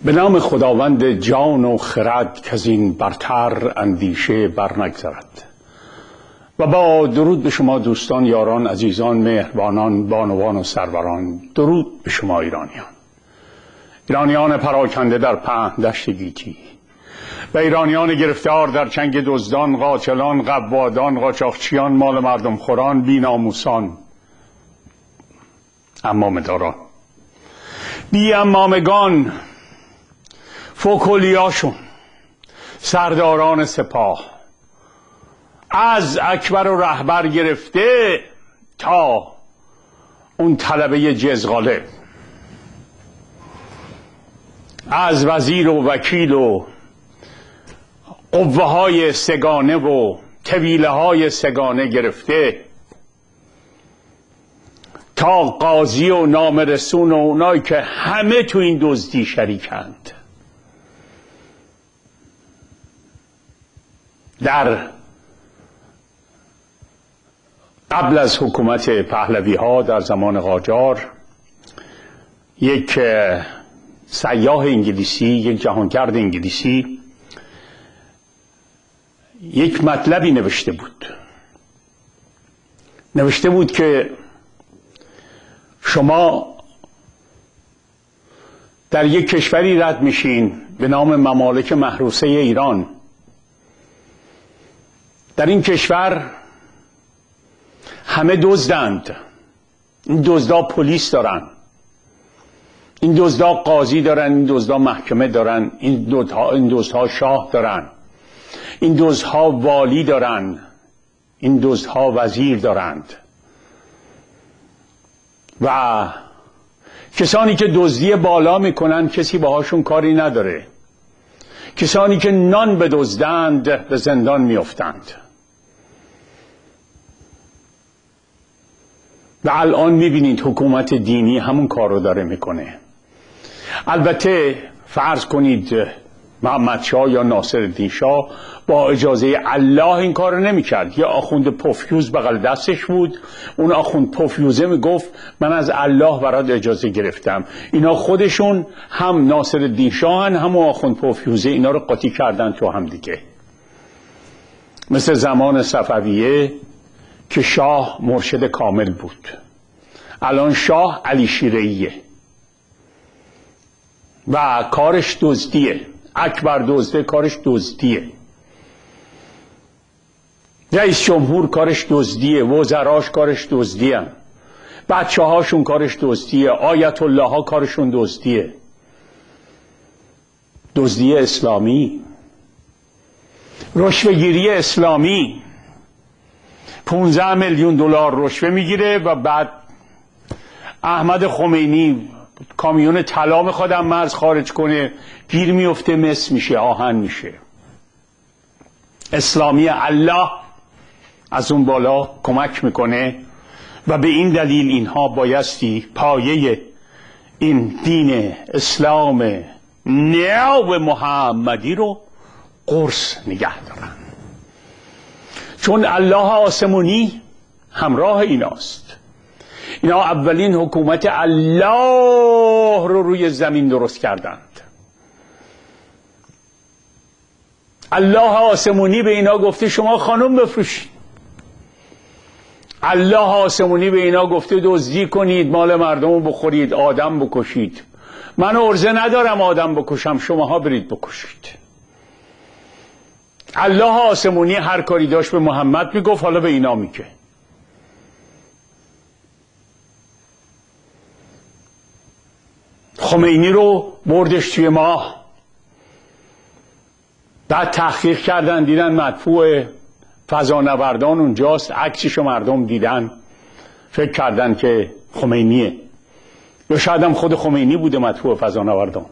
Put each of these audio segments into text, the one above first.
به نام خداوند جان و خرد که از این برتر اندیشه برنگذرد و با درود به شما دوستان، یاران، عزیزان، مهربانان، بانوان و سروران. درود به شما ایرانیان پراکنده در پهن دشت گیتی و ایرانیان گرفتار در چنگ دزدان، قاچلان، قوادان، قاچاقچیان، مال مردم خوران، بی‌ناموسان، عمامه‌داران، بی‌عمامگان، فوکولیاشون، سرداران سپاه، از اکبر و رهبر گرفته تا اون طلبه جزغاله، از وزیر و وکیل و قوه های سگانه و طویله های سگانه گرفته تا قاضی و نامرسون و اونایی که همه تو این دزدی شریکند. در قبل از حکومت پهلوی ها در زمان قاجار، یک سیاح انگلیسی، یک جهانگرد انگلیسی، یک مطلبی نوشته بود که شما در یک کشوری رد میشین به نام ممالک محروسه ایران. در این کشور همه دزدند. این دزدا پلیس دارن، این دزدا قاضی دارن، این دزدا محکمه دارن، این دزدها شاه دارن، این دزدها والی دارن، این دزدها وزیر دارند. و کسانی که دزدی بالا میکنن کسی باهاشون کاری نداره. کسانی که نان بدزدند به زندان میافتند. و الان میبینید حکومت دینی همون کار رو داره میکنه. البته فرض کنید محمد شاه یا ناصرالدین شاه با اجازه الله این کار رو نمیکرد. یه آخوند پفیوز بغل دستش بود، اون آخوند پفیوزه میگفت من از الله برات اجازه گرفتم. اینا خودشون هم ناصرالدین شاهن هم آخوند پفیوزه، اینا رو قاطی کردن تو هم دیگه. مثل زمان صفویه که شاه مرشد کامل بود. الان شاه علی شیره‌ایه و کارش دزدیه. اکبر دزده کارش دزدیه. رئیس جمهور کارش دزدیه. وزراش کارش دزدیه. بچه هاشون کارش دزدیه. آیت الله ها کارشون دزدیه. دزدی اسلامی، رشوه‌گیری اسلامی. 15 میلیون دلار رشوه میگیره و بعد احمد خمینی کامیون طلا میخواد از مرز خارج کنه، گیر میفته، مس میشه، آهن میشه. اسلامی الله از اون بالا کمک میکنه و به این دلیل اینها بایستی پایه این دین اسلام نو محمدی رو قرص نگه دارن، چون الله آسمونی همراه ایناست. اینا اولین حکومت الله رو روی زمین درست کردند. الله آسمونی به اینا گفته شما خانم بفروشید. الله آسمونی به اینا گفته دزدی کنید، مال مردم رو بخورید، آدم بکشید. من عرضه ندارم آدم بکشم، شماها برید بکشید. الله آسمونی هر کاری داشت به محمد میگفت، حالا به اینا میگه. خمینی رو بردش توی ماه، بعد تحقیق کردن دیدن مدفوع فضانوردان اونجاست، عکسشو مردم دیدن، فکر کردن که خمینیه، یا شاید هم خود خمینی بوده مدفوع فضانوردان.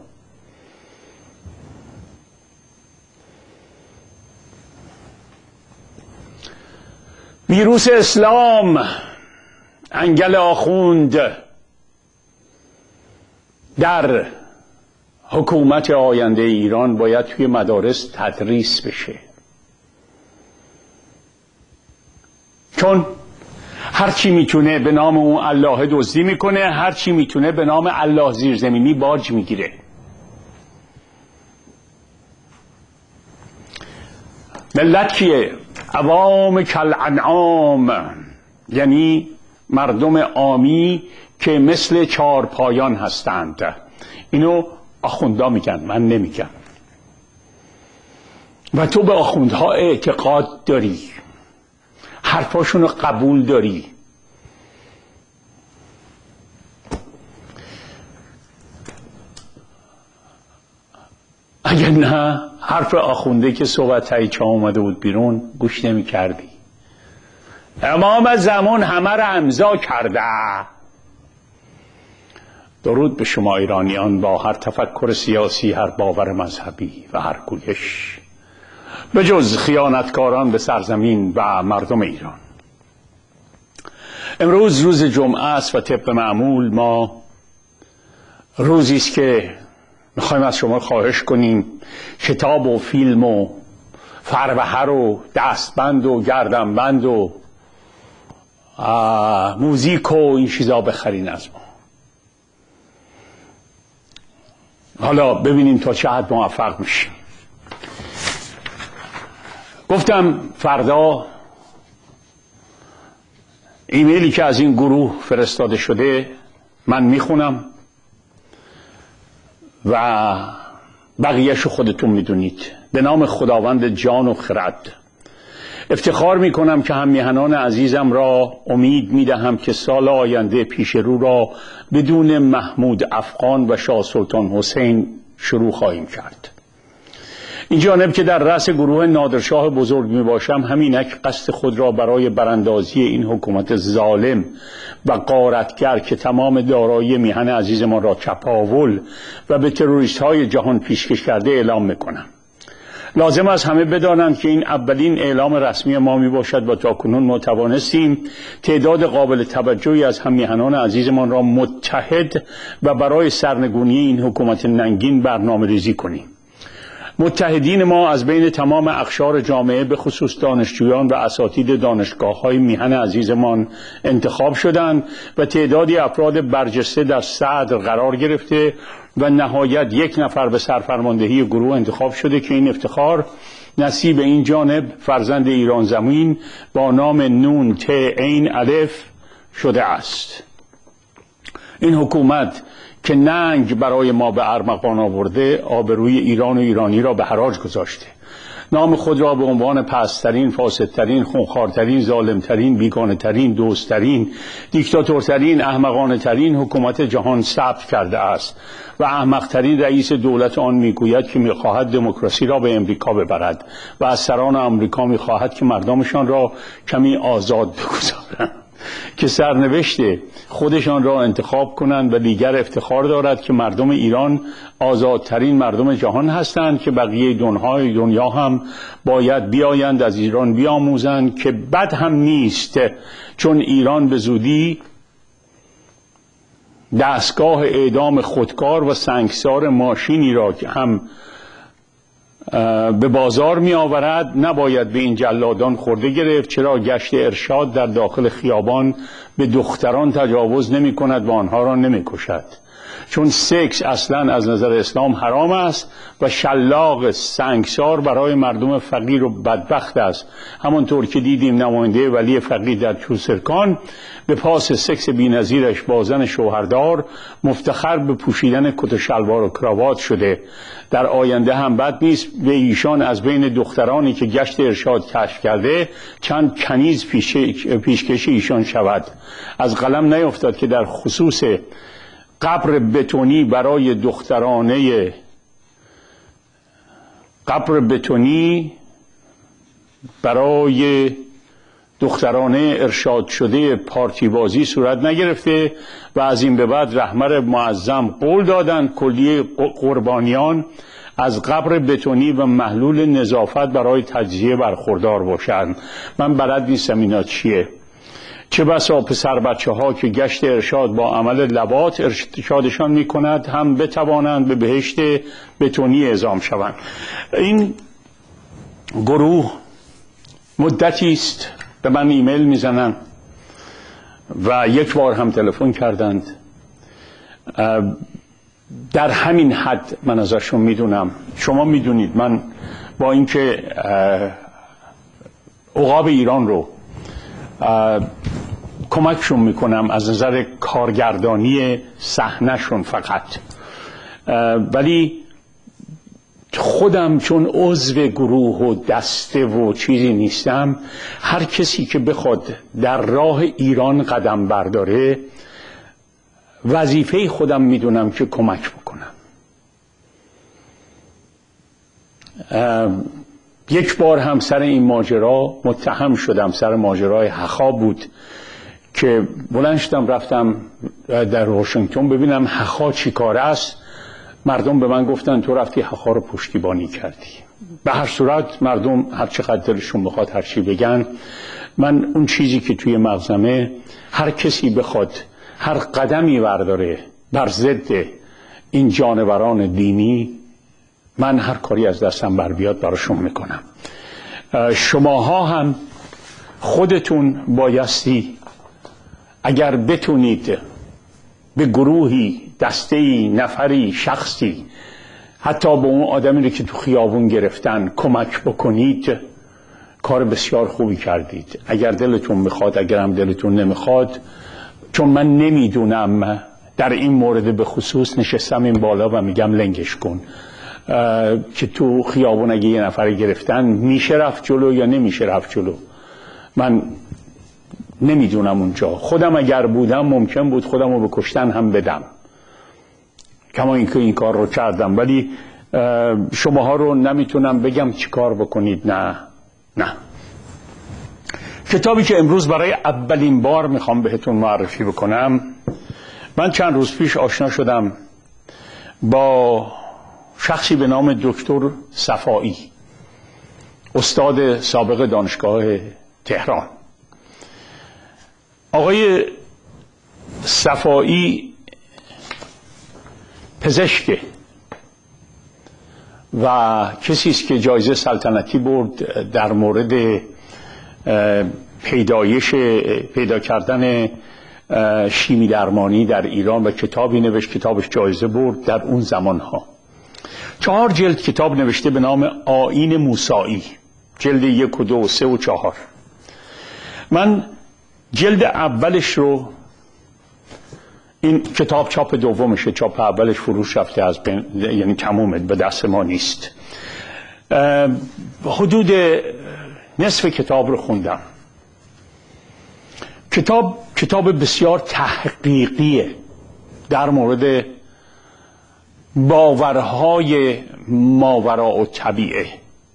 ویروس اسلام، انگل آخوند در حکومت آینده ایران باید توی مدارس تدریس بشه، چون هرچی میتونه به نام اون الله دزدی میکنه، هرچی میتونه به نام الله زیرزمینی باج میگیره. ملت کیه؟ عوام کالانعام، یعنی مردم عامی که مثل چارپایان هستند. اینو آخوندا میگن، من نمیگم. و تو به آخوندها اعتقاد داری، حرفاشونو قبول داری. اگر نه حرف آخونده که صحبت تایچه اومده بود بیرون گوش نمی کردی. امام زمان همه را امضا کرده. درود به شما ایرانیان با هر تفکر سیاسی، هر باور مذهبی و هر گویش، به جز خیانتکاران به سرزمین و مردم ایران. امروز روز جمعه است و طبق معمول ما روزی است که میخوایم از شما خواهش کنیم کتاب و فیلم و فربهر و دستبند و گردنبند و موزیک و این چیزا بخرین از ما. حالا ببینیم تا چه حد موفق میشیم. گفتم فردا ایمیلی که از این فرستاده شده من میخونم و بقیهشو خودتون میدونید. به نام خداوند جان و خرد افتخار میکنم که هم میهنان عزیزم را امید میدهم که سال آینده پیش رو را بدون محمود افغان و شاه سلطان حسین شروع خواهیم کرد. این جانب که در رأس گروه نادرشاه بزرگ می باشم، همینک قصد خود را برای براندازی این حکومت ظالم و غارتگر که تمام دارایی میهن عزیزمان را چپاول و به تروریست های جهان پیشکش کرده اعلام میکنم. لازم است همه بدانند که این اولین اعلام رسمی ما می باشد و تاکنون ما توانستیم تعداد قابل توجهی از هم میهنان عزیزمان را متحد و برای سرنگونی این حکومت ننگین برنامه ریزی کنیم. متحدین ما از بین تمام اقشار جامعه به خصوص دانشجویان و اساتید دانشگاه‌های میهن عزیزمان انتخاب شدند و تعدادی افراد برجسته در صدر قرار گرفته و نهایت یک نفر به سرفرماندهی گروه انتخاب شده که این افتخار نصیب این جانب فرزند ایران زمین با نام نون ت عین الف شده است. این حکومت که ننگ برای ما به ارمغان آورده، آبروی ایران و ایرانی را به حراج گذاشته. نام خود را به عنوان پست‌ترین، فاسدترین، خونخوارترین، ظالمترین، بیگانه‌ترین، دوستترین، دیکتاتورترین، احمقانه‌ترین حکومت جهان ثبت کرده است و احمقترین رئیس دولت آن میگوید که میخواهد دموکراسی را به امریکا ببرد و از سران آمریکا میخواهد که مردمشان را کمی آزاد بگذارند، که سرنوشت خودشان را انتخاب کنند و دیگر افتخار دارد که مردم ایران آزادترین مردم جهان هستند که بقیه دنیا هم باید بیایند از ایران بیاموزند که بد هم نیست، چون ایران به زودی دستگاه اعدام خودکار و سنگسار ماشینی را که هم به بازار می آورد نباید به این جلادان خورده گرفت، چرا گشت ارشاد در داخل خیابان به دختران تجاوز نمی کند و آنها را نمی کشد، چون سکس اصلا از نظر اسلام حرام است و شلاق سنگسار برای مردم فقیر و بدبخت است. همانطور که دیدیم نماینده ولی فقیر در چوسرکان به پاس سکس بی‌نظیرش با زن شوهردار مفتخر به پوشیدن کت و شلوار و کراوات شده. در آینده هم بد نیست به ایشان از بین دخترانی که گشت ارشاد کشف کرده چند کنیز پیشکش ایشان شود. از قلم نیفتاد که در خصوص قبر بتونی برای دخترانه ارشاد شده پارتی بازی صورت نگرفته و از این به بعد رهبر معظم قول دادند کلیه قربانیان از قبر بتونی و محلول نظافت برای تجزیه برخوردار باشند. من بلد نیستم اینا چیه. چه بسا پسر بچه ها که گشت ارشاد با عمل لواط ارشادشان می کند هم بتوانند به بهشت بتونی اعزام شوند. این گروه مدتی است به من ایمیل میزنن و یک بار هم تلفن کردند. در همین حد من ازشون میدونم. شما میدونید من با اینکه عقاب ایران رو کمکشون میکنم از نظر کارگردانی صحنه‌شون فقط، ولی خودم چون عضو گروه و دسته و چیزی نیستم، هر کسی که بخواد در راه ایران قدم برداره وظیفه خودم میدونم که کمک بکنم. یک بار هم سر این ماجرا متهم شدم، سر ماجرای حخا بود که بلند شدم رفتم در واشنگتن ببینم حخا چی کار است. مردم به من گفتن تو رفتی حخا رو پشتیبانی کردی. به هر صورت مردم هر چقدر دلشون بخواد هر چی بگن، من اون چیزی که توی مغزمه، هر کسی بخواد هر قدمی برداره بر ضد این جانوران دینی، من هر کاری از دستم بر بیاد براشون میکنم. شماها هم خودتون بایستی اگر بتونید به گروهی، دسته‌ای، نفری، شخصی، حتی به اون آدمی رو که تو خیابون گرفتن کمک بکنید، کار بسیار خوبی کردید. اگر دلتون میخواد، اگر هم دلتون نمیخواد، چون من نمیدونم در این مورد به خصوص، نشستم این بالا و میگم لنگش کن که تو خیابون اگه یه نفر گرفتن میشه رفت جلو یا نمیشه رفت جلو. من نمیدونم اونجا، خودم اگر بودم ممکن بود خودم رو به کشتن هم بدم، کما اینکه این کار رو کردم، ولی شماها رو نمیتونم بگم چی کار بکنید. نه. کتابی که امروز برای اولین بار میخوام بهتون معرفی بکنم، من چند روز پیش آشنا شدم با شخصی به نام دکتر صفایی، استاد سابق دانشگاه تهران. آقای صفایی پزشکه و کسی است که جایزه سلطنتی برد در مورد پیدا کردن شیمی درمانی در ایران و کتابی نوشت، کتابش جایزه برد در اون زمانها. 4 جلد کتاب نوشته به نام آیین موسایی، جلد 1 و 2 و 3 و 4. من جلد اولش رو، این کتاب چاپ دومشه، چاپ اولش فروش رفته یعنی تمومه، به دست ما نیست. حدود نصف کتاب رو خوندم. کتاب بسیار تحقیقیه در مورد باورهای ماوراء الطبیعه.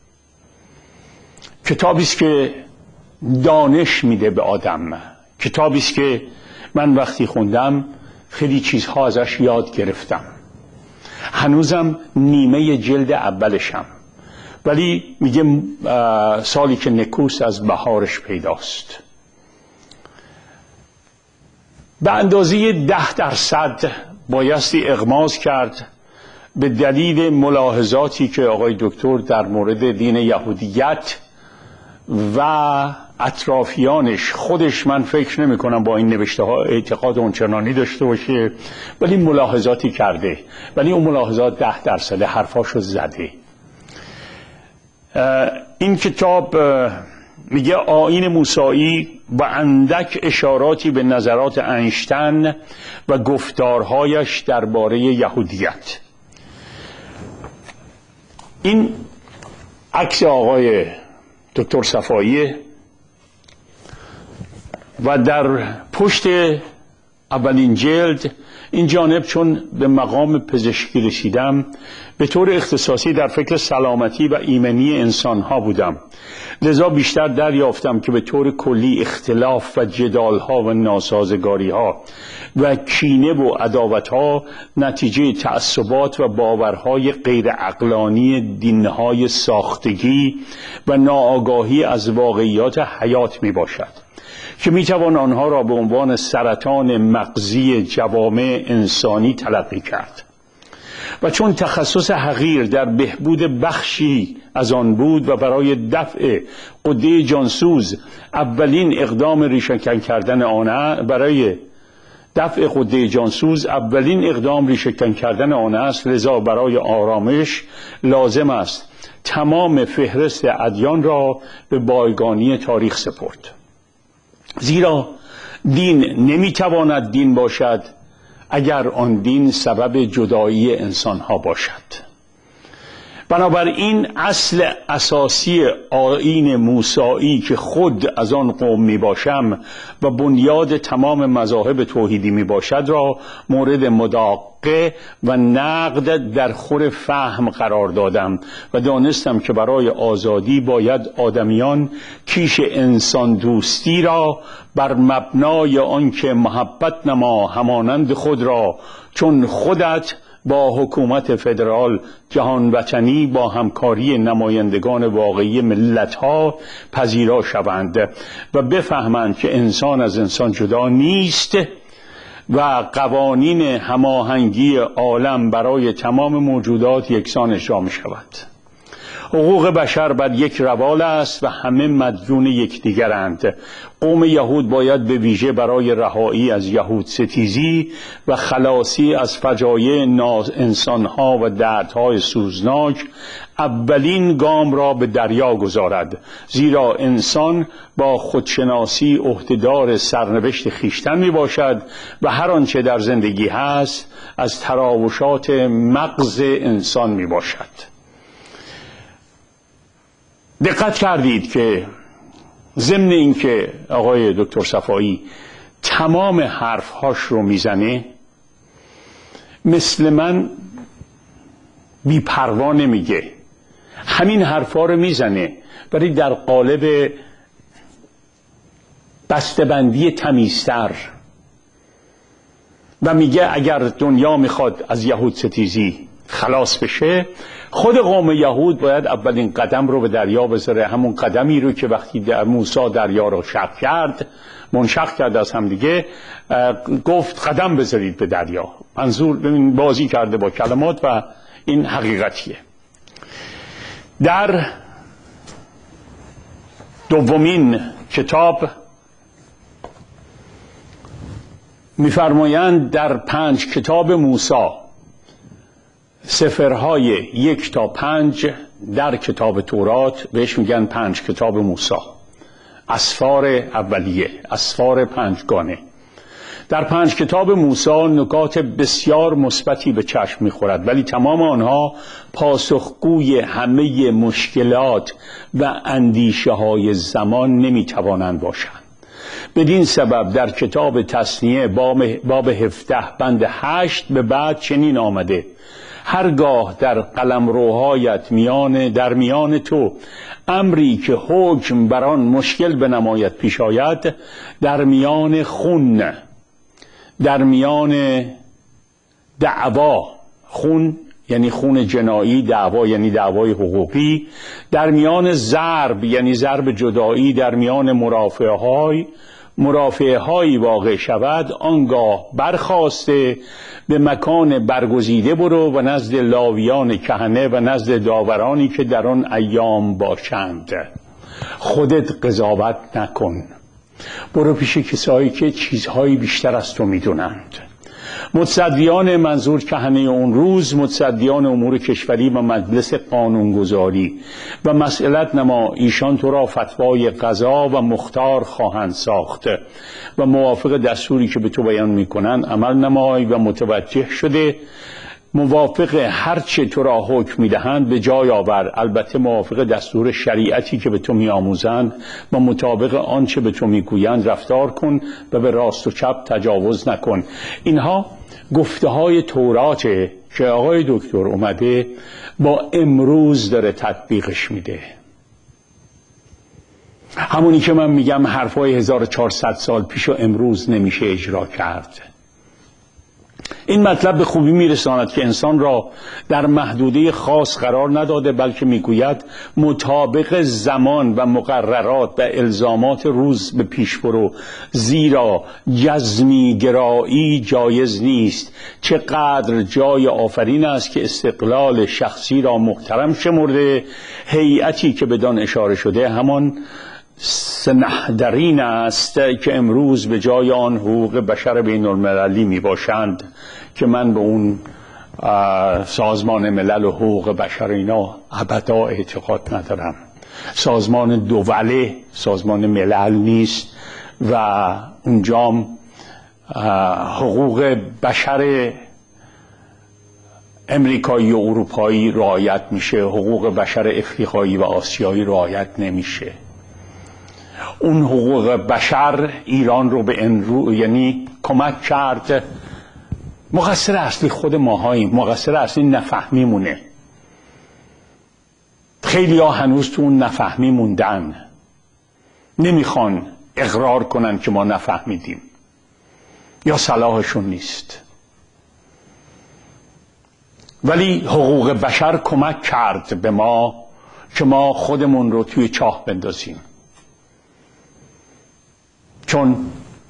کتابی است که دانش میده به آدم. کتابی است که من وقتی خوندم خیلی چیزها ازش یاد گرفتم. هنوزم نیمه جلد اولشم، ولی میگه سالی که نکوست از بهارش پیداست. به اندازه 10% بایستی اغماز کرد به دلیل ملاحظاتی که آقای دکتر در مورد دین یهودیت و اطرافیانش، خودش من فکر نمی کنم با این نوشته ها اعتقاد اونچنانی داشته باشه، ولی ملاحظاتی کرده، ولی اون ملاحظات 10% حرفاشو زده. این کتاب میگه آیین موسایی و اندک اشاراتی به نظرات اینشتین و گفتارهایش درباره یهودیت. این عکس آقای دکتر صفایی و در پشت اولین جلد این جانب، چون به مقام پزشکی رسیدم، به طور اختصاصی در فکر سلامتی و ایمنی انسانها بودم، لذا بیشتر دریافتم که به طور کلی اختلاف و جدالها و ناسازگاریها و کینه و عداوتها نتیجه تعصبات و باورهای غیر عقلانی دینهای ساختگی و ناآگاهی از واقعیات حیات می باشد که می توان آنها را به عنوان سرطان مغزی جوامع انسانی تلقی کرد. و چون تخصص حقیر در بهبود بخشی از آن بود و برای دفع عده جانسوز اولین اقدام ریشه‌کن کردن آن، برای دفع غده جانسوز اولین اقدام ریشه‌کن کردن آن است، لذا برای آرامش لازم است تمام فهرست ادیان را به بایگانی تاریخ سپرد. زیرا دین نمیتواند دین باشد اگر آن دین سبب جدایی انسانها باشد. بنابراین اصل اساسی آیین موسایی که خود از آن قوم می باشم و بنیاد تمام مذاهب توحیدی می باشد را مورد مداقه و نقد در خور فهم قرار دادم و دانستم که برای آزادی باید آدمیان کیش انسان دوستی را بر مبنای آنکه محبت نما همانند خود را چون خودت با حکومت فدرال جهان وطنی با همکاری نمایندگان واقعی ملت‌ها پذیرا شوند و بفهمند که انسان از انسان جدا نیست و قوانین هماهنگی عالم برای تمام موجودات یکسان اجرا می شود. حقوق بشر بر یک روال است و همه مدیون یکدیگرند. قوم یهود باید به ویژه برای رهایی از یهود ستیزی و خلاصی از فجایع انسانها و دردهای سوزناک اولین گام را به دریا گذارد، زیرا انسان با خودشناسی عهدهدار سرنوشت خویشتن می باشد و هر آنچه در زندگی هست از تراوشات مغز انسان می باشد. دقت کردید که ضمن اینکه آقای دکتر صفایی تمام حرفهاش رو میزنه، مثل من بی‌پروا نمیگه، همین حرفها رو میزنه ولی در قالب بسته‌بندی تمیزتر و میگه اگر دنیا میخواد از یهود ستیزی خلاص بشه، خود قوم یهود باید اولین قدم رو به دریا بذاره، همون قدمی رو که وقتی در موسی دریا رو شق کرد، منشق کرد از هم دیگه، گفت قدم بذارید به دریا. منظور ببین بازی کرده با کلمات و این حقیقتیه. در دومین کتاب می‌فرمایند در 5 کتاب موسی، سفرهای 1 تا 5 در کتاب تورات بهش میگن 5 کتاب موسی، اسفار اولیه، اسفار 5 گانه. در 5 کتاب موسی نکات بسیار مثبتی به چشم میخورد، ولی تمام آنها پاسخگوی همه مشکلات و اندیشه های زمان نمیتوانند باشند. بدین سبب در کتاب تثنیه باب 17 بند 8 به بعد چنین آمده: هرگاه در قلمروهایت در میان تو امری که حکم بر آن مشکل بنماید پیش آید، در میان خون، در میان دعوا، خون یعنی خون جنایی، دعوا یعنی دعوای حقوقی، در میان ضرب یعنی ضرب جدایی، در میان مرافعه هایی واقع شود، آنگاه برخاسته به مکان برگزیده برو و نزد لاویان کهنه و نزد داورانی که در آن ایام باشند. خودت قضاوت نکن، برو پیش کسایی که چیزهایی بیشتر از تو میدونند. متصدیان، منظور کهنه اون روز، متصدیان امور کشوری و مجلس قانونگذاری و مسئلت نما، ایشان تو را فتوای قضا و مختار خواهند ساخت و موافق دستوری که به تو بیان میکنند عمل نمای و متوجه شده موافق هرچه تو را حکم میدهند به جای آور، البته موافق دستور شریعتی که به تو میآموزند و مطابق آنچه به تو میگویند رفتار کن و به راست و چپ تجاوز نکن. اینها گفته های توراته که آقای دکتر اومده با امروز داره تطبیقش میده. همونی که من میگم حرفای 1400 سال پیش و امروز نمیشه اجرا کرد. این مطلب به خوبی میرساند که انسان را در محدوده خاص قرار نداده، بلکه میگوید مطابق زمان و مقررات و الزامات روز به پیش برو، زیرا جزمی گرایی جایز نیست. چقدر جای آفرین است که استقلال شخصی را محترم شمرده، هیئتی که بدان اشاره شده همان سنهدرین است که امروز به جای آن حقوق بشر بین المللی می باشند که من به اون سازمان ملل و حقوق بشر اینا ابدا اعتقاد ندارم. سازمان دوله سازمان ملل نیست و اونجام حقوق بشر امریکایی و اروپایی رعایت میشه، حقوق بشر افریقایی و آسیایی رعایت نمیشه. اون حقوق بشر ایران رو به یعنی کمک کرد. مقصر اصلی خود ماهاییم، مقصر اصلی نفهمیمونه. خیلی ها هنوز تو اون نفهمی موندن، نمیخوان اقرار کنن که ما نفهمیدیم یا صلاحشون نیست. ولی حقوق بشر کمک کرد به ما که ما خودمون رو توی چاه بندازیم، چون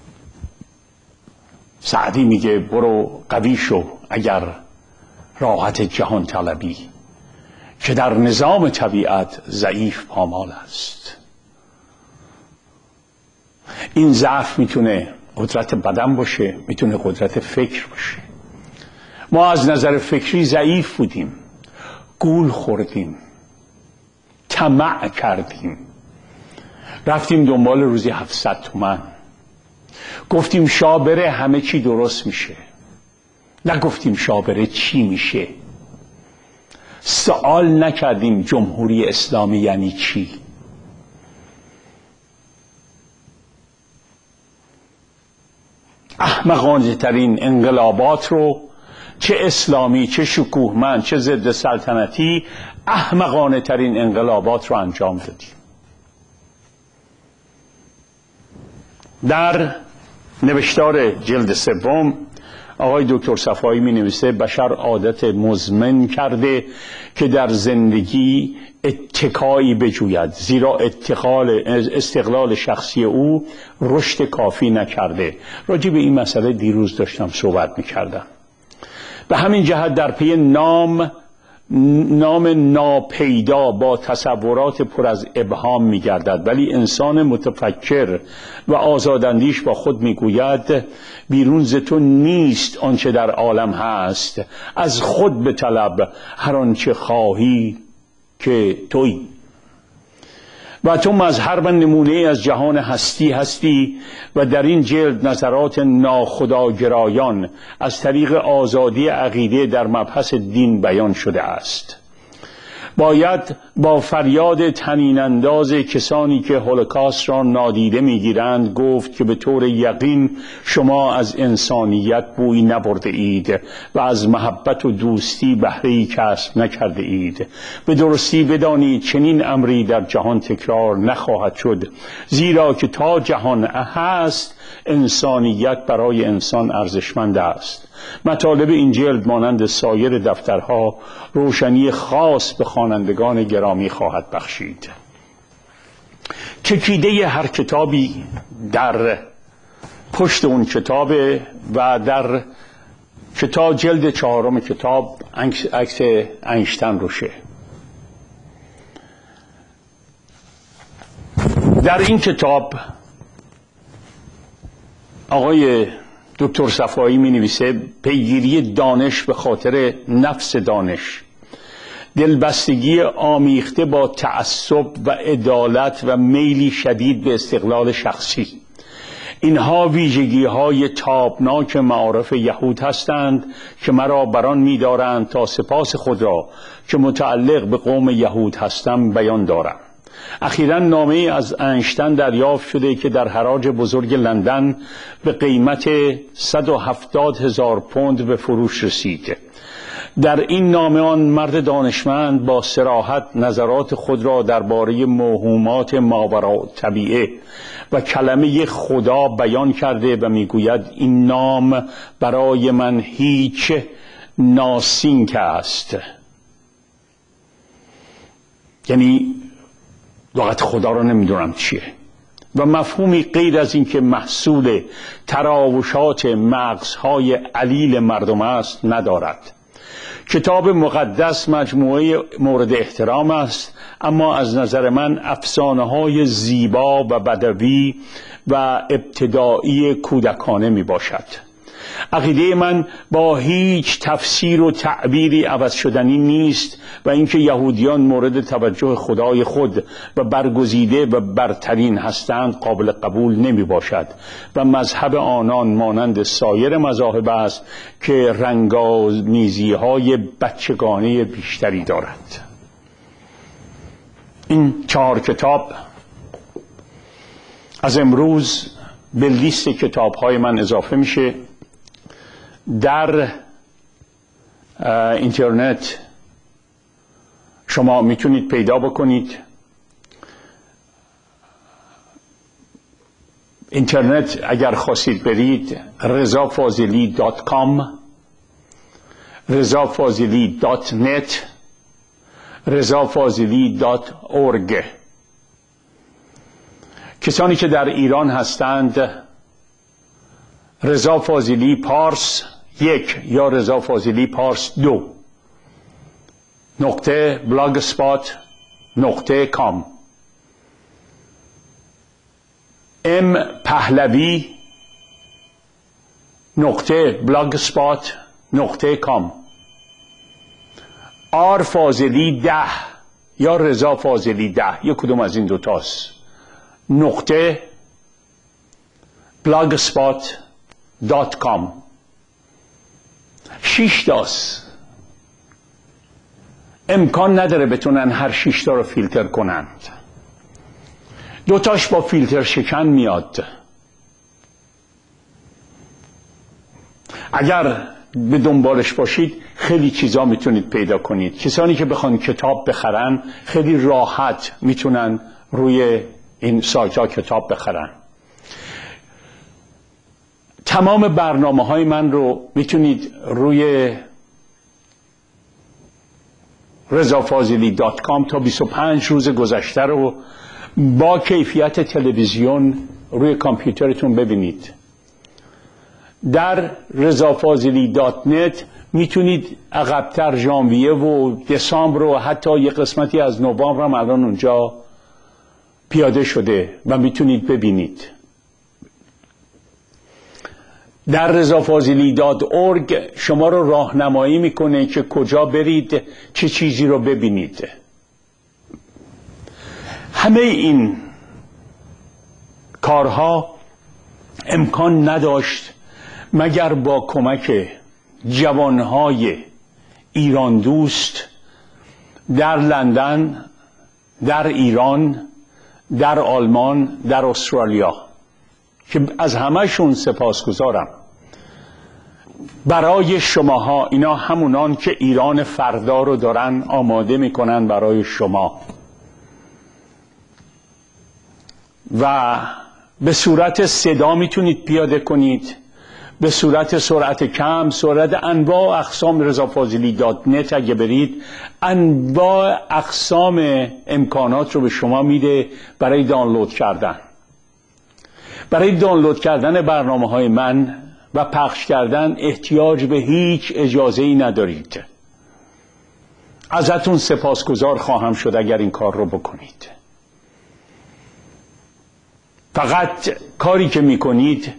سعدی میگه برو قوی شو اگر راحت جهان طلبی، که در نظام طبیعت ضعیف پامال است. این ضعف میتونه قدرت بدن باشه، میتونه قدرت فکر باشه. ما از نظر فکری ضعیف بودیم، گول خوردیم، طمع کردیم، رفتیم دنبال روزی 700 تومن، گفتیم شاه بره همه چی درست میشه. نگفتیم شاه بره چی میشه. سوال نکردیم جمهوری اسلامی یعنی چی. احمقانه ترین انقلابات رو، چه اسلامی چه شکوهمند چه ضد سلطنتی، احمقانه ترین انقلابات رو انجام دادیم. در نوشتار جلد سوم آقای دکتر صفایی می نویسه بشر عادت مزمن کرده که در زندگی اتکایی بجوید، زیرا استقلال شخصی او رشد کافی نکرده. راجع به این مسئله دیروز داشتم صحبت می کردم. به همین جهت در پی نام ناپیدا با تصورات پر از ابهام می گردد، ولی انسان متفکر و آزاداندیش با خود می گوید بیرون ز تو نیست آنچه در عالم هست، از خود بطلب هر آنچه خواهی که تویی. و تو مظهر و نمونه از جهان هستی و در این جلد نظرات ناخودآگرایان از طریق آزادی عقیده در مبحث دین بیان شده است. باید با فریاد طنین انداز کسانی که هولوکاست را نادیده میگیرند گفت که به طور یقین شما از انسانیت بوی نبرده اید و از محبت و دوستی بهره‌ای کسب نکرده اید. به درستی بدانید چنین امری در جهان تکرار نخواهد شد، زیرا که تا جهان هست انسانیت برای انسان ارزشمند است. مطالب این جلد مانند سایر دفترها روشنی خاص به خوانندگان گرامی خواهد بخشید. چکیده هر کتابی در پشت اون کتابه و در کتاب جلد 4 کتاب عکس اینشتین روشه. در این کتاب آقای دکتر صفایی می نویسه پیگیری دانش به خاطر نفس دانش، دلبستگی آمیخته با تعصب و عدالت و میلی شدید به استقلال شخصی، اینها ویژگی های تابناک معارف یهود هستند که مرا بران می دارند تا سپاس خود را که متعلق به قوم یهود هستم بیان دارم. اخیراً نامه‌ای از اینشتین دریافت شده که در حراج بزرگ لندن به قیمت 170,000 پوند به فروش رسید. در این نامه آن مرد دانشمند با صراحت نظرات خود را درباره موهومات ماوراءالطبیعه و کلمه خدا بیان کرده و میگوید این نام برای من هیچ ناسینک است، یعنی لغت خدا را نمیدونم چیه و مفهومی غیر از این که محصول تراوشات مغزهای علیل مردم است ندارد. کتاب مقدس مجموعه مورد احترام است، اما از نظر من افسانه‌های زیبا و بدوی و ابتدایی کودکانه می باشد. عقیده من با هیچ تفسیر و تعبیری عوض شدنی نیست و اینکه یهودیان مورد توجه خدای خود و برگزیده و برترین هستند قابل قبول نمی باشد و مذهب آنان مانند سایر مذاهب است که رنگامیزی‌های بچگانه بیشتری دارد. این 4 کتاب از امروز به لیست کتاب‌های من اضافه میشه. در اینترنت شما میتونید پیدا بکنید. اینترنت اگر خواستید برید rezafazili.com، rezafazili.net، rezafazili.org. کسانی که در ایران هستند رضا فاضلی پارس 1 یا رضا فاضلی پارس 2 .blogspot.com، mpahlevi .blogspot.com، R فاضلی 10 یا رضا فاضلی 10، یک کدوم از این دوتاست، .blogspot.com. 6 تاست. امکان نداره بتونن هر 6 تا رو فیلتر کنند. 2 تاش با فیلتر شکن میاد. اگر به دنبالش باشید خیلی چیزا میتونید پیدا کنید. کسانی که بخوان کتاب بخرن خیلی راحت میتونن روی این سایت ها کتاب بخرن. تمام برنامه‌های من رو میتونید روی rezafazili.com تا 25 روز گذشته رو با کیفیت تلویزیون روی کامپیوترتون ببینید. در rezafazili.net میتونید عقب‌تر ژانویه و دسامبر و حتی یک قسمتی از نوامبر هم الان اونجا پیاده شده و میتونید ببینید. در rezafazili.org شما رو راهنمایی میکنه که کجا برید، چه چیزی رو ببینید. همه این کارها امکان نداشت مگر با کمک جوانهای ایران دوست در لندن، در ایران، در آلمان، در استرالیا که از همه‌شون سپاسگزارم. برای شماها، اینا همونان که ایران فردا رو دارن آماده میکنن برای شما و به صورت صدا میتونید پیاده کنید، به صورت سرعت کم، سرعت انواع اقسام rezafazili.net اگه برید انواع اقسام امکانات رو به شما میده برای دانلود کردن. برای دانلود کردن برنامه‌های من و پخش کردن احتیاج به هیچ اجازه‌ای ندارید. ازتون سپاسگزار خواهم شد اگر این کار رو بکنید. فقط کاری که میکنید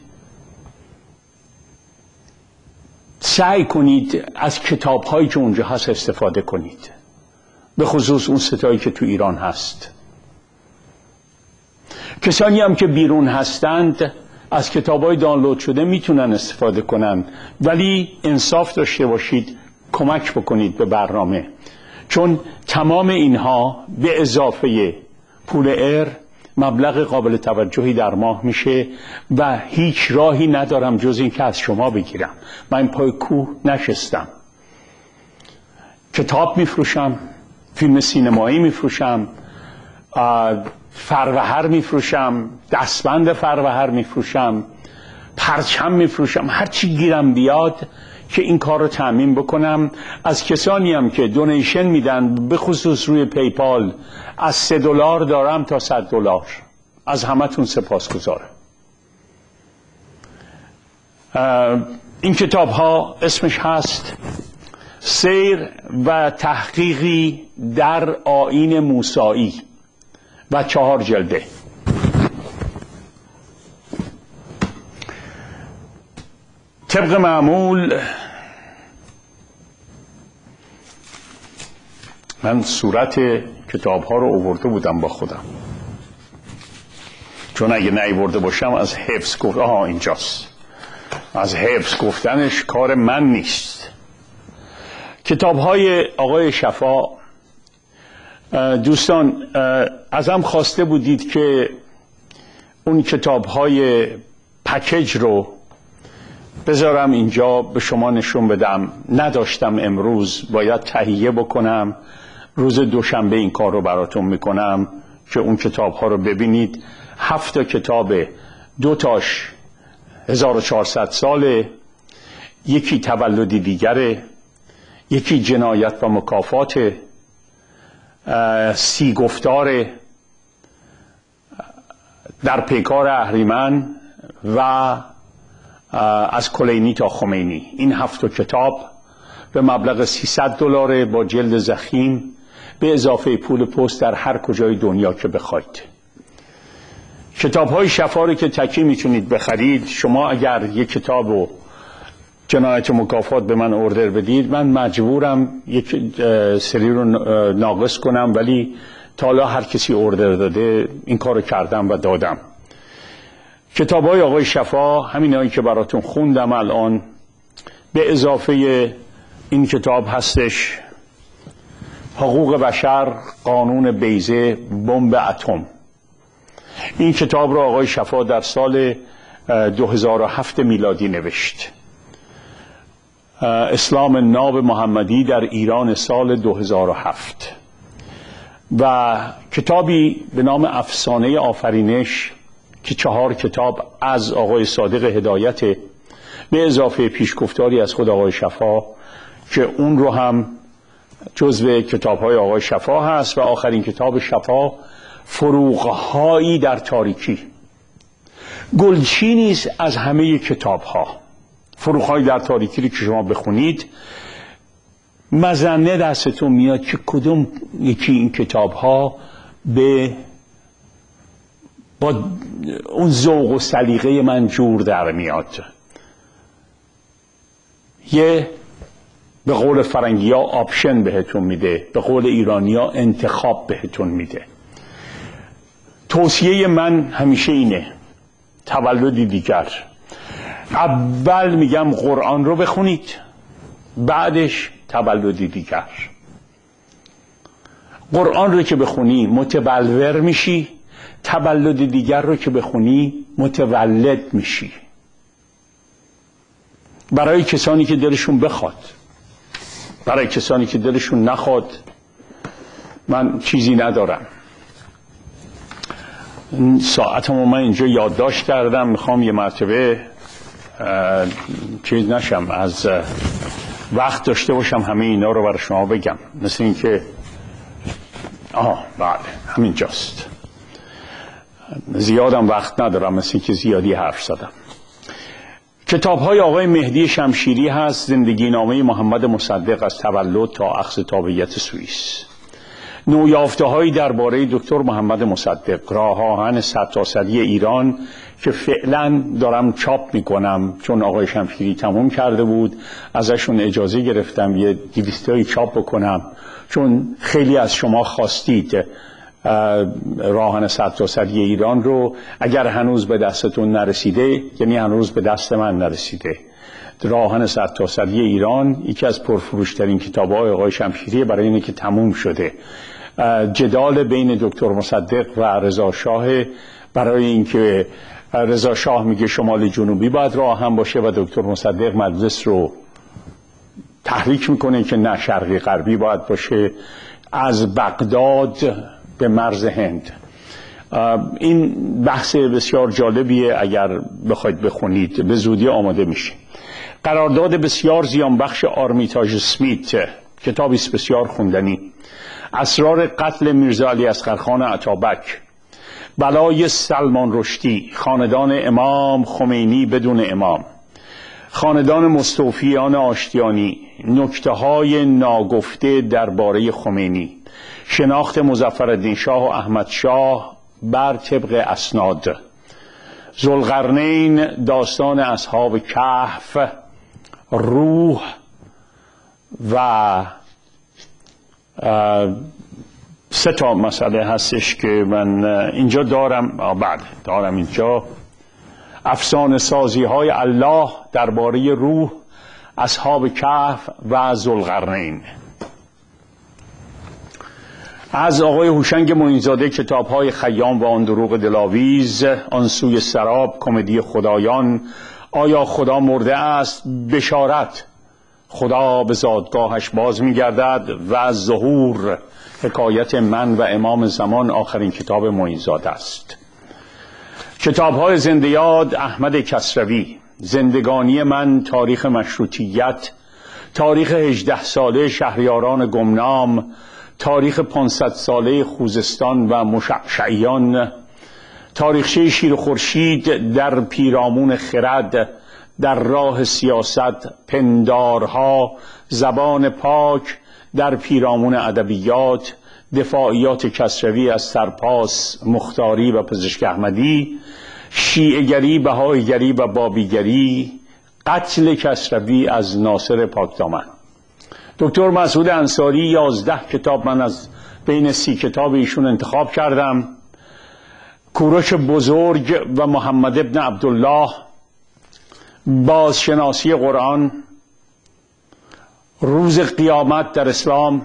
سعی کنید از کتاب‌هایی که اونجا هست استفاده کنید، به خصوص اون ستایی که تو ایران هست. کسانی هم که بیرون هستند از کتاب‌های دانلود شده میتونن استفاده کنن، ولی انصاف داشته باشید کمک بکنید به برنامه، چون تمام اینها به اضافه پول ایر مبلغ قابل توجهی در ماه میشه و هیچ راهی ندارم جز این که از شما بگیرم. من پای کوه نشستم. کتاب میفروشم، فیلم سینمایی میفروشم، فروهر میفروشم، دستبند فروهر میفروشم، پرچم میفروشم، هر چی گیرم بیاد که این کار رو تأمین بکنم. از کسانی هم که دونیشن میدن، به خصوص روی پیپال، از $3 دارم تا $100. از همتون سپاسگزارم. این کتاب ها اسمش هست سیر و تحقیقی در آیین موسایی و 4 جلده. طبق معمول من صورت کتاب ها رو آورده بودم با خودم، چون اگه نیاورده باشم از حفظ گفت اینجاست، از حفظ گفتنش کار من نیست. کتاب های آقای شفا، دوستان ازم خواسته بودید که اون کتاب های پکیج رو بذارم اینجا به شما نشون بدم. نداشتم امروز، باید تهیه بکنم. روز دوشنبه این کار رو براتون میکنم که اون کتاب ها رو ببینید. 7 کتاب، 2 تاش 1400 ساله، یکی تولدی دیگره، یکی جنایت و مکافات، 30 گفتار، در پیکار اهریمن و از کلینی تا خمینی. این 7 کتاب به مبلغ $300 با جلد ضخیم به اضافه پول پست در هر کجای دنیا که بخواید. کتاب های شفا رو که تکی میتونید بخرید. شما اگر یک کتاب و جنایت و مکافات به من اوردر بدید، من مجبورم یک سری رو ناقص کنم، ولی تا حالا هر کسی اوردر داده این کار رو کردم و دادم. کتاب های آقای شفا همین هایی که براتون خوندم الان، به اضافه این کتاب هستش حقوق بشر، قانون بیضه، بمب اتم. این کتاب را آقای شفا در سال 2007 میلادی نوشت. اسلام ناب محمدی در ایران سال 2007. و کتابی به نام افسانه آفرینش که 4 کتاب از آقای صادق هدایت، به اضافه پیشگفتاری از خود آقای شفا که اون رو هم جزو کتاب‌های آقای شفا هست. و آخرین کتاب شفا، فروغ‌هایی در تاریکی. گلچینی است از همه کتاب‌ها. فروغ‌هایی در تاریکی رو که شما بخونید مزنه دستتون میاد که کدوم یکی این کتاب‌ها با اون ذوق و سلیقه من جور در میاد. یه به قول فرنگی ها آپشن بهتون میده، به قول ایرانی ها انتخاب بهتون میده. توصیه من همیشه اینه: تولدی دیگر. اول میگم قرآن رو بخونید، بعدش تولدی دیگر. قرآن رو که بخونی متبلور میشی، تولد دیگر رو که بخونی متولد میشی. برای کسانی که دلشون بخواد. برای کسانی که دلشون نخواد من چیزی ندارم. ساعتمو من اینجا یادداشت کردم، میخوام یه مرتبه چیز نشم، از وقت داشته باشم همه اینا رو برای شما بگم. مثل این که بله همینجاست. زیادم وقت ندارم، مثل این که زیادی حرف زدم. کتاب های آقای مهدی شمشیری هست. زندگی نامه محمد مصدق از تولد تا اخذ تابعیت سوئیس. نویافته هایی درباره دکتر محمد مصدق. راه آهن 100 تا صدی ایران که فعلا دارم چاپ میکنم، چون آقای شمشیری تموم کرده بود ازشون اجازه گرفتم یه 200 تایی چاپ بکنم، چون خیلی از شما خواستید راهن 100 تا صدی ایران رو. اگر هنوز به دستتون نرسیده، یعنی هنوز به دست من نرسیده، راهن 100 تا صدی ایران یکی از پرفروشترین کتاب‌های آقای شمشیری، برای اینه که تموم شده. جدال بین دکتر مصدق و رضا شاه، برای اینکه رضا شاه میگه شمال جنوبی باید راهن باشه و دکتر مصدق مجلس رو تحریک میکنه که نه، شرقی غربی باید باشه، از بغداد به مرز هند. این بحث بسیار جالبیه، اگر بخواید بخونید به زودی آماده میشه. قرارداد بسیار زیانبخش آرمیتاژ اسمیت، کتابی است بسیار خوندنی. اسرار قتل میرزا علی اصغرخان عطابک. بلای سلمان رشدی، خاندان امام خمینی بدون امام. خاندان مستوفیان آشتیانی، نکته‌های ناگفته درباره خمینی، شناخت مظفرالدین شاه و احمد شاه بر طبق اسناد، ذوالقرنین، داستان اصحاب کهف، روح و 3 تا مسئله هستش که من اینجا دارم اینجا افسانه سازی های الله درباره روح، اصحاب کهف و ذوالقرنین. از آقای هوشنگ معینزاده کتاب های خیام و آن دروغ دلاویز، آن سوی سراب، کمدی خدایان، آیا خدا مرده است، بشارت، خدا به زادگاهش باز می‌گردد و ظهور، حکایت من و امام زمان، آخرین کتاب معینزاده است. کتاب‌های زنده یاد احمد کسروی، زندگانی من، تاریخ مشروطیت، تاریخ 18 ساله شهریاران گمنام، تاریخ 500 ساله خوزستان و مشعشعیان، تاریخچه شیر خورشید در پیرامون خرد، در راه سیاست، پندارها، زبان پاک در پیرامون ادبیات، دفاعیات کسروی از سرپاس، مختاری و پزشک احمدی، شیعه‌گری، بهائی‌گری و بابیگری، قتل کسروی از ناصر پاکدامن. دکتر مسعود انصاری 11 کتاب من از بین 30 کتاب ایشون انتخاب کردم. کوروش بزرگ و محمد ابن عبدالله، بازشناسی قرآن، روز قیامت در اسلام،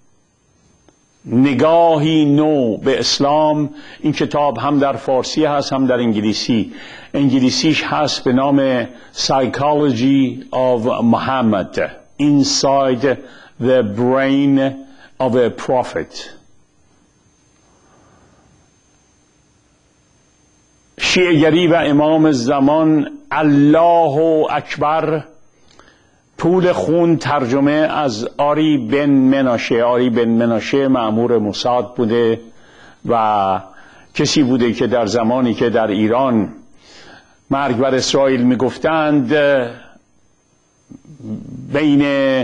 نگاهی نو به اسلام. این کتاب هم در فارسی هست هم در انگلیسی. انگلیسیش هست به نام Psychology of Muhammad Inside the Brain of a Prophet. شیعه‌گری و امام زمان، الله اکبر، پول خون، ترجمه از آری بن مناشه. آری بن مناشه مأمور موساد بوده و کسی بوده که در زمانی که در ایران مرگ بر اسرائیل میگفتند بین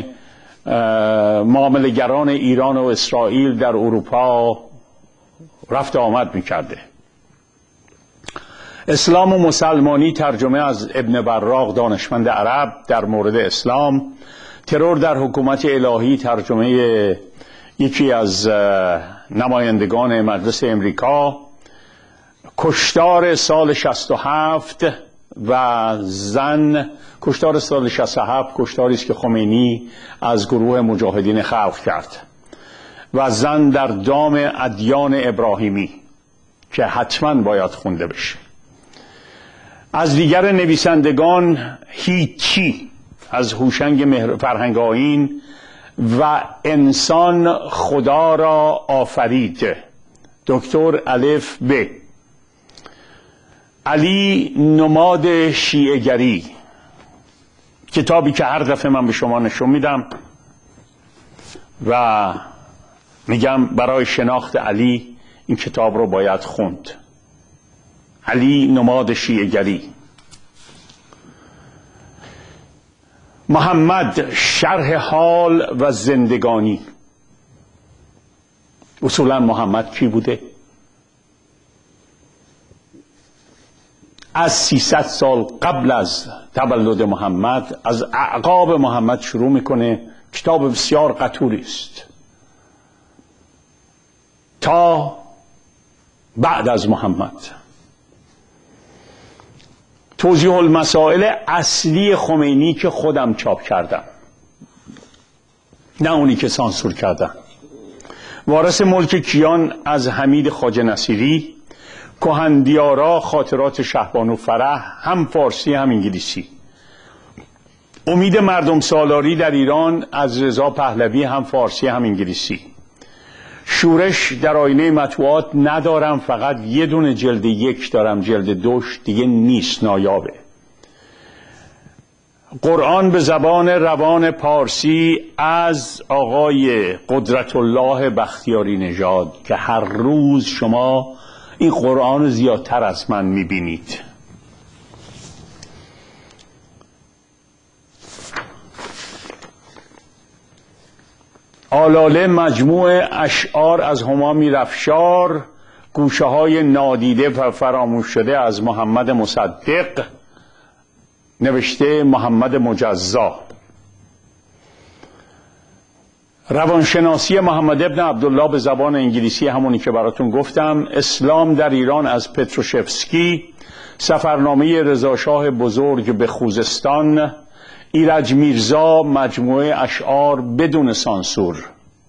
معامله‌گران ایران و اسرائیل در اروپا رفت آمد میکرده. اسلام و مسلمانی، ترجمه از ابن براق، دانشمند عرب در مورد اسلام. ترور در حکومت الهی، ترجمه یکی از نمایندگان مجلس امریکا. کشتار سال 67 و زن، کشتار سال 67 کشتاری است که خمینی از گروه مجاهدین خلق کرد. و زن در دام ادیان ابراهیمی که حتما باید خونده بشه. از دیگر نویسندگان هیچی از هوشنگ فرهنگ آیین و انسان خدا را آفرید، دکتر الف ب. علی نماد شیعه‌گری، کتابی که هر دفعه من به شما نشون میدم و میگم برای شناخت علی این کتاب رو باید خوند. علی نماد شیعه‌گری. محمد شرح حال و زندگانی. اصولا محمد کی بوده؟ از 300 سال قبل از تولد محمد، از اعقاب محمد شروع میکنه. کتاب بسیار قطوری است تا بعد از محمد. توضیح المسائل اصلی خمینی که خودم چاپ کردم، نه اونی که سانسور کردم. وارث ملک کیان از حمید خواجه نصیری. کهندیارا، خاطرات شهبانو فرح، هم فارسی هم انگلیسی. امید مردم سالاری در ایران از رضا پهلوی، هم فارسی هم انگلیسی. شورش در آینه مطبوعات ندارم، فقط یه دونه جلد 1 دارم، جلد 2 دیگه نیست، نایابه. قرآن به زبان روان پارسی از آقای قدرت الله بختیاری نژاد که هر روز شما این قرآن رو زیادتر از من میبینید. آلاله مجموع اشعار از همامی رفشار، گوشه های نادیده و فراموش شده از محمد مصدق، نوشته محمد مجزا. روانشناسی محمد ابن عبدالله به زبان انگلیسی، همونی که براتون گفتم. اسلام در ایران از پتروشفسکی. سفرنامه رضاشاه بزرگ به خوزستان. ایرج میرزا، مجموعه اشعار بدون سانسور.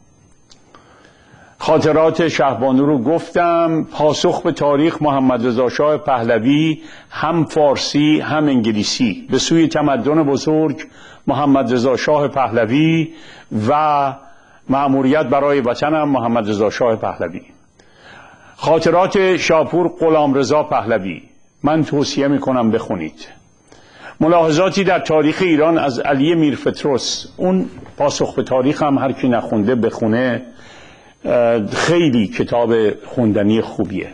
خاطرات شهبانو رو گفتم. پاسخ به تاریخ محمد رضا شاه پهلوی، هم فارسی هم انگلیسی. به سوی تمدن بزرگ محمد رضا شاه پهلوی و مأموریت برای وطنم محمد رضا شاه پهلوی. خاطرات شاپور غلامرضا پهلوی، من توصیه میکنم بخونید. ملاحظاتی در تاریخ ایران از علی میرفتروس، اون پاسخ به تاریخ هم هر کی نخونده بخونه، خیلی کتاب خوندنی خوبیه.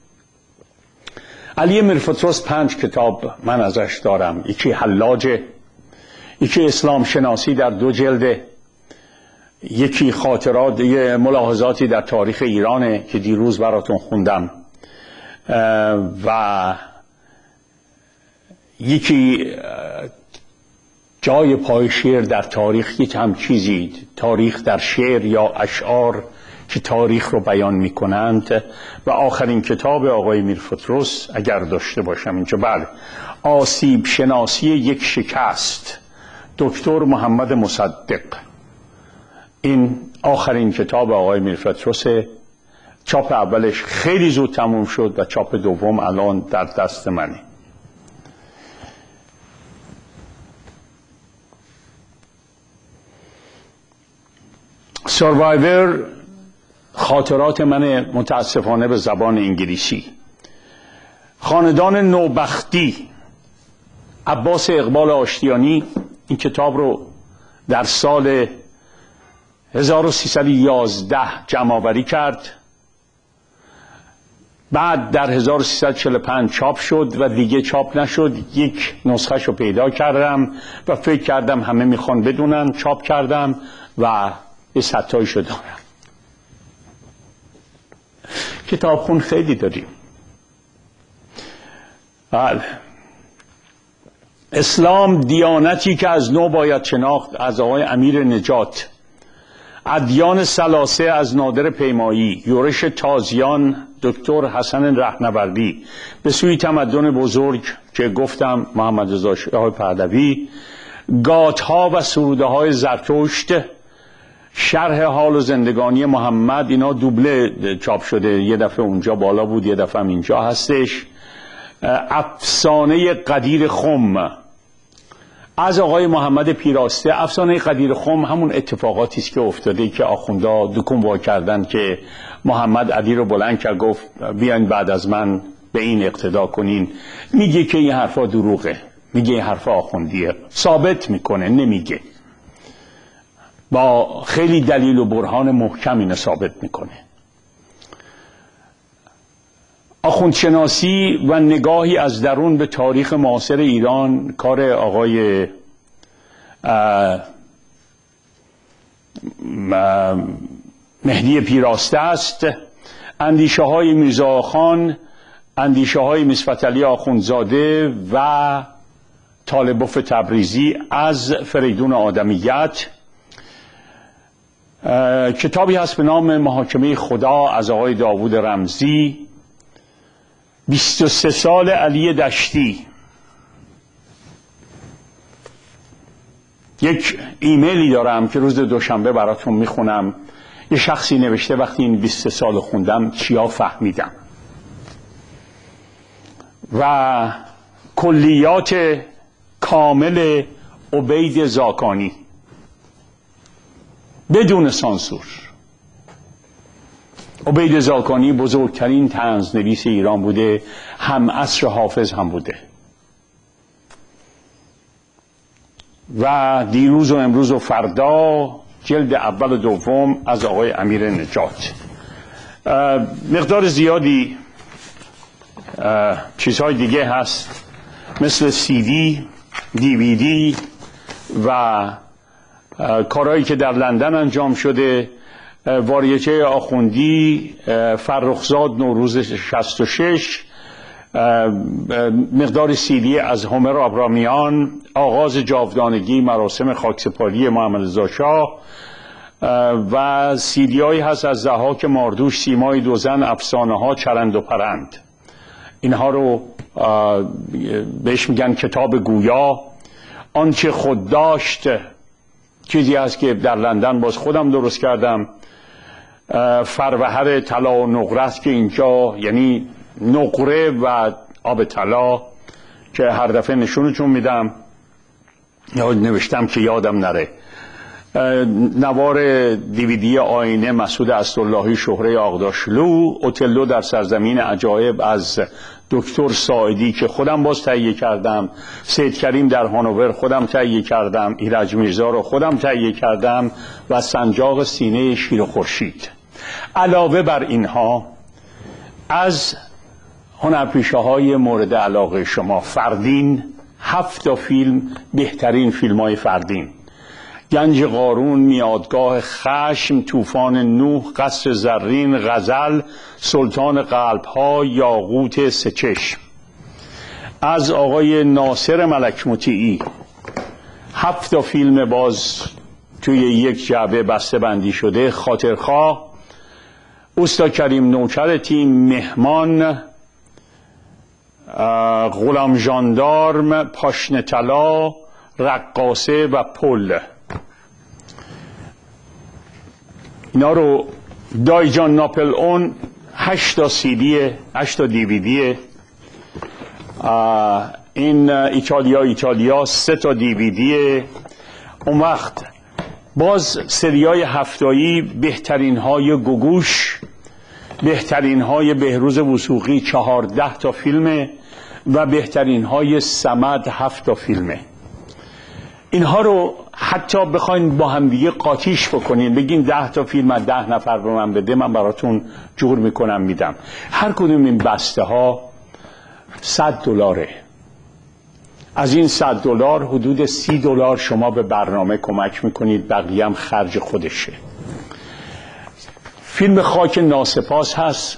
علی میرفتروس 5 کتاب من ازش دارم. یکی حلاجه، یکی اسلام شناسی در 2 جلده، یکی خاطرات ملاحظاتی در تاریخ ایرانه که دیروز براتون خوندم، و یکی جای پای شعر در تاریخ، یک هم چیزی تاریخ در شعر یا اشعار که تاریخ رو بیان می کنند. و آخرین کتاب آقای میرفتروس اگر داشته باشم اینجا، بله، آسیب شناسی یک شکست، دکتر محمد مصدق. این آخرین کتاب آقای میرفتروس. چاپ اولش خیلی زود تموم شد و چاپ دوم الان در دست منه. سروایور، خاطرات من متاسفانه به زبان انگلیسی. خاندان نوبختی، عباس اقبال آشتیانی این کتاب رو در سال 1311 جمع آوری کرد. بعد در 1345 چاپ شد و دیگه چاپ نشد. یک نسخه‌شو رو پیدا کردم و فکر کردم همه میخوان بدونن، چاپ کردم و یه ستایشو دارم. کتابخون خیلی داریم. بله. اسلام دیانتی که از نو باید شناخت، از آقای امیر نجات. ادیان ثلاثه از نادر پیمایی. یورش تازیان، دکتر حسن رهنوردی. به سوی تمدن بزرگ که گفتم محمد رضا شاه پهلوی. گاتها و سروده های زرتشت. شرح حال و زندگانی محمد، اینا دوبله چاپ شده، یه دفعه اونجا بالا بود یه دفعه اینجا هستش. افسانه قدیر خم از آقای محمد پیراسته. افسانه قدیر خم همون اتفاقاتی است که افتاده که آخوندا دکون وا کردن که محمد علی رو بلند کرد گفت بیاین بعد از من به این اقتدا کنین. میگه که این حرفا دروغه، میگه این حرفا آخوندیه، ثابت میکنه، نمیگه، با خیلی دلیل و برهان محکم اینو ثابت میکنه. آخوندشناسی و نگاهی از درون به تاریخ معاصر ایران کار آقای مهدی پیراسته است. اندیشه های میرزا خان، اندیشه های مصفت علی آخوندزاده و طالبوف تبریزی از فریدون آدمیت. کتابی هست به نام محاکمه خدا از آقای داوود رمزی. 23 سال علی دشتی. یک ایمیلی دارم که روز دوشنبه براتون میخونم. یه شخصی نوشته وقتی این 23 سال خوندم چیا فهمیدم. و کلیات کامل عبید زاکانی بدون سانسور. عبید زاکانی بزرگترین طنزنویس ایران بوده، هم عصر حافظ هم بوده. و دیروز و امروز و فردا جلد اول و دوم از آقای امیر نجات. مقدار زیادی چیزهای دیگه هست مثل CD، DVD و کارهایی که در لندن انجام شده، واریچه آخوندی، فرخزاد نوروز 66، مقدار سیدی از هومر آبرامیان، آغاز جاودانگی، مراسم خاکسپاری محمد رضا شاه و سیدی هایی هست از ضحاک ماردوش، سیمای دو زن، افسانه ها، چرند و پرند. اینها رو بهش میگن کتاب گویا. آنچه خود داشت چیزی هست که در لندن باز خودم درست کردم. فروهر طلا و نقره است که اینجا یعنی نقره و آب طلا که هر دفعه نشونتون میدم یا نوشتم که یادم نره. نوار دیویدی آینه مسعود اسداللهی شهره آغداشلو، اوتلو در سرزمین عجایب از دکتر ساعدی که خودم باز تهیه کردم، سید کریم در هانوور خودم تهیه کردم، ایرج میرزا رو خودم تهیه کردم و سنجاق سینه شیر خورشید. علاوه بر اینها از هنرپیشه های مورد علاقه شما، فردین، 7 فیلم، بهترین فیلم های فردین: گنج قارون، میادگاه خشم، طوفان نوح، قصر زرین، غزل، سلطان قلب‌ها، یاقوت سه چشم. از آقای ناصر ملک مطیعی 7 فیلم باز توی یک جعبه بسته بندی شده: خاطرخواه، اوستا کریم نوکر تیم، مهمان، غلام ژاندارم، پاشنه طلا، رقاصه و پل. اینا رو دایجان ناپل اون 8 CD 8 DVD. این ایتالیا 3 DVD. اون وقت باز سریای هفتایی بهترین های گوگوش، بهترین های بهروز وثوقی 14 فیلمه و بهترین های صمد 7 فیلمه. اینها رو حتی بخواین با هم دیگه قاطیش بکنین، بگین 10 فیلم از 10 نفر به من بده، من براتون جور میکنم میدم. هر کدوم این بسته ها $100. از این $100 حدود $30 شما به برنامه کمک میکنید، بقیه هم خرج خودشه. فیلم خاک ناسپاس هست،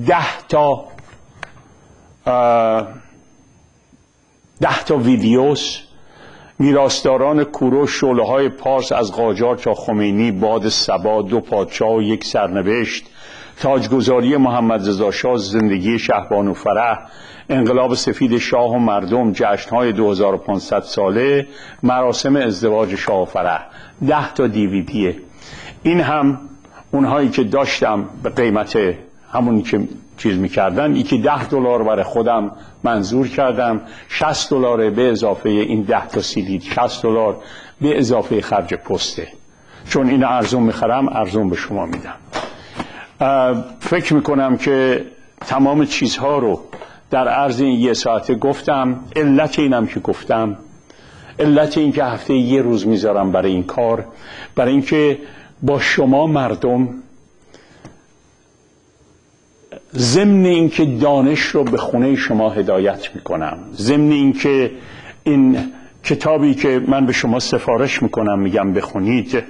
10 ویدیوس. میراثداران کوروش، شعله‌های پارس از قاجار تا خمینی، باد صبا، 2 پادشاه و 1 سرنوشت، تاجگذاری محمد رضا شاه، زندگی شهبانو فرح، انقلاب سفید شاه و مردم، جشن‌های 2500 ساله، مراسم ازدواج شاه و فرح. 10 دیویدیه. این هم اونهایی که داشتم به قیمت همونی که چیز میکردن، یکی $10 برای خودم منظور کردم، $60 به اضافه این 10 CD، $60 به اضافه خرج پسته، چون این ارزون میخرم ارزون به شما میدم. فکر میکنم که تمام چیزها رو در عرض این 1 ساعته گفتم. علت اینم که گفتم، علت این که هفته 1 روز میذارم برای این کار، برای اینکه با شما مردم، ضمن اینکه دانش رو به خونه شما هدایت میکنم، ضمن اینکه این کتابی که من به شما سفارش میکنم میگم بخونید،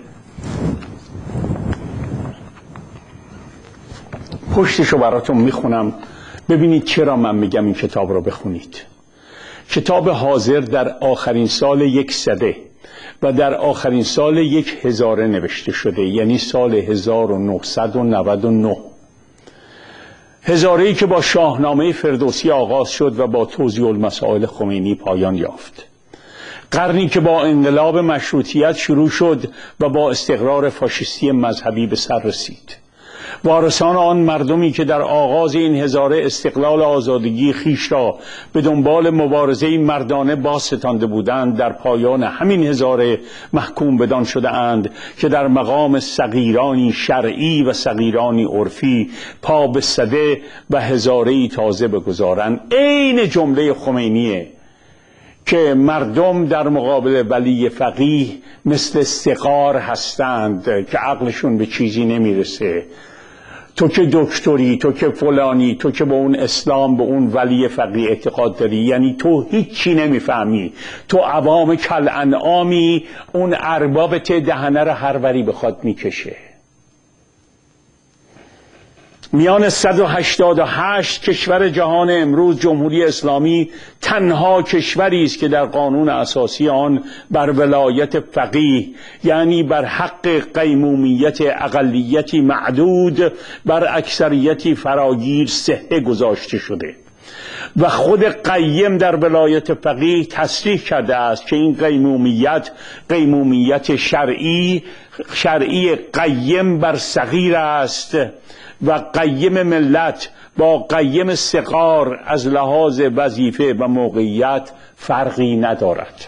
پشتشو براتون میخونم ببینید چرا من میگم این کتاب رو بخونید. کتاب حاضر در آخرین سال 1 سده و در آخرین سال 1000 نوشته شده، یعنی سال 1999. هزاره‌ای که با شاهنامه فردوسی آغاز شد و با توضیح المسائل خمینی پایان یافت. قرنی که با انقلاب مشروطیت شروع شد و با استقرار فاشیستی مذهبی به سر رسید. وارثان آن مردمی که در آغاز این هزاره استقلال آزادگی خیش را به دنبال مبارزه مردانه باستانده بودند، در پایان همین هزاره محکوم بدان شده اند که در مقام صغیرانی شرعی و صغیرانی عرفی پا به سده و هزاره‌ای تازه بگذارند. عین جمله خمینیه که مردم در مقابل ولی فقیه مثل استقار هستند که عقلشون به چیزی نمیرسه. تو که دکتری، تو که فلانی، تو که به اون اسلام، به اون ولی فقیه اعتقاد داری، یعنی تو هیچی نمیفهمی، تو عوام کالانعامی، اون اربابت دهنه رو هر وری بخواد میکشه. میان 188 کشور جهان امروز جمهوری اسلامی تنها کشوری است که در قانون اساسی آن بر ولایت فقیه، یعنی بر حق قیمومیت اقلیتی معدود بر اکثریتی فراگیر صحه گذاشته شده و خود قیم در ولایت فقیه تصریح کرده است که این قیمومیت شرعی قیم بر صغیر است و قیم ملت با قیم صغار از لحاظ وظیفه و موقعیت فرقی ندارد.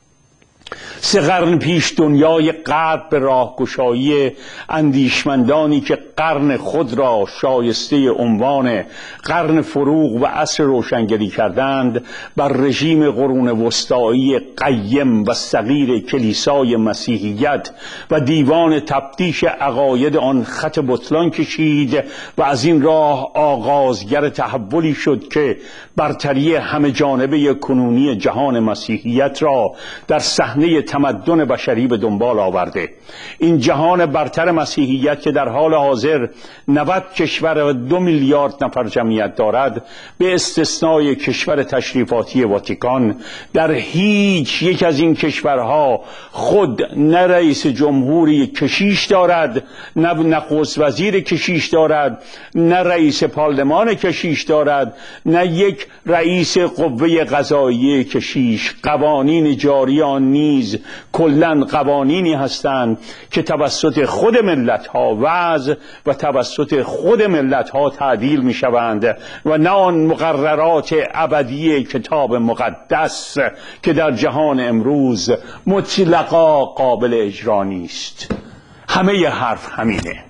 3 قرن پیش دنیای غرب به راهگشایی اندیشمندانی که قرن خود را شایسته عنوان قرن فروغ و عصر روشنگری کردند، بر رژیم قرون وسطایی قیم و صغیر کلیسای مسیحیت و دیوان تفتیش عقاید آن خط بطلان کشید و از این راه آغازگر تحولی شد که برتری همه جانبه کنونی جهان مسیحیت را در صحنه تمدن بشری به دنبال آورده. این جهان برتر مسیحیت که در حال حاضر 90 کشور و 2 میلیارد نفر جمعیت دارد، به استثنای کشور تشریفاتی واتیکان، در هیچ یک از این کشورها خود نه رئیس جمهوری کشیش دارد، نه نخست وزیر کشیش دارد، نه رئیس پارلمان کشیش دارد، نه یک رئیس قوه قضاییه کشیش. قوانین جاری آن نیز کلاً قوانینی هستند که توسط خود ملت ها وضع و توسط خود ملت ها تعدیل می شوند و نه آن مقررات ابدی کتاب مقدس که در جهان امروز مطلقاً قابل اجرا نیست. همه حرف همینه،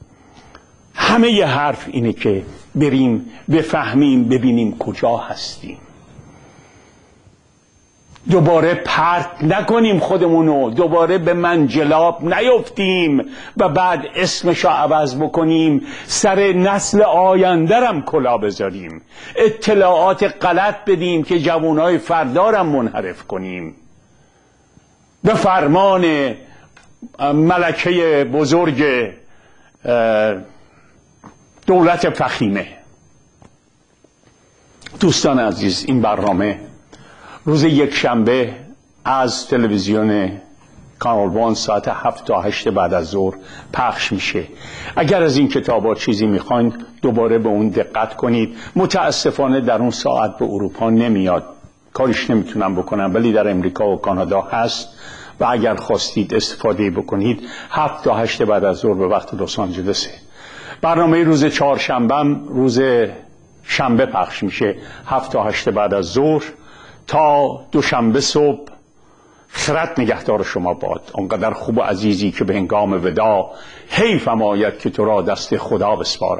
همه حرف اینه که بریم بفهمیم، ببینیم کجا هستیم، دوباره پرت نکنیم خودمونو، دوباره به منجلاب نیفتیم و بعد اسمشو عوض بکنیم، سر نسل آیندرم کلا بذاریم، اطلاعات غلط بدیم که جوانای فردارم منحرف کنیم به فرمان ملکه بزرگ دولت فخیمه. دوستان عزیز، این برنامه روز یکشنبه از تلویزیون کانال 1 ساعت 7 تا 8 بعد از ظهر پخش میشه. اگر از این کتابا چیزی میخواین دوباره به اون دقت کنید. متاسفانه در اون ساعت به اروپا نمیاد، کارش نمیتونم بکنم، ولی در امریکا و کانادا هست و اگر خواستید استفاده بکنید 7 تا 8 بعد از ظهر به وقت لس آنجلسه. برنامه روز چهارشنبه روز شنبه پخش میشه 7 تا 8 بعد از ظهر تا دوشنبه صبح. خرد نگهدار شما باد، آنقدر خوب و عزیزی که به هنگام وداع حیفم آید که تو را دست خدا بسپارم.